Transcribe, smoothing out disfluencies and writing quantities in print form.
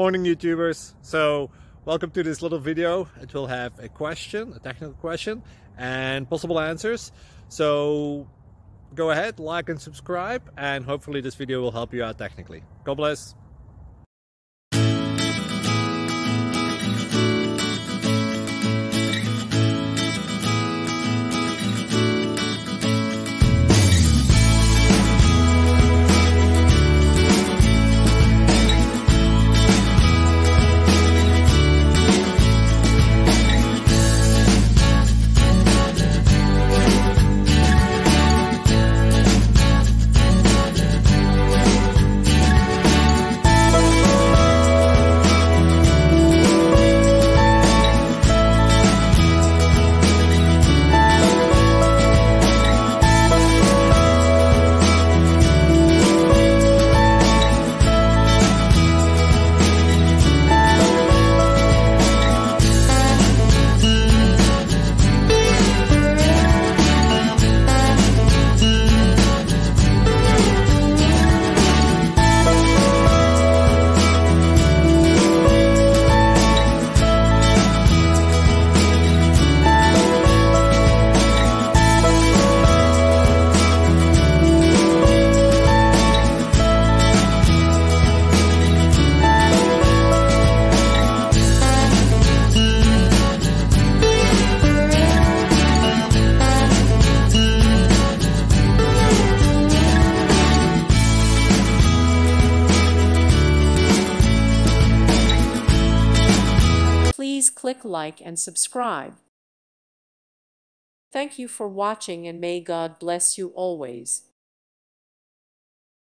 Morning YouTubers. So welcome to this little video. It will have a question, a technical question, and possible answers. So go ahead, like and subscribe, and hopefully this video will help you out technically. God bless. Please click like and subscribe. Thank you for watching, and may God bless you always.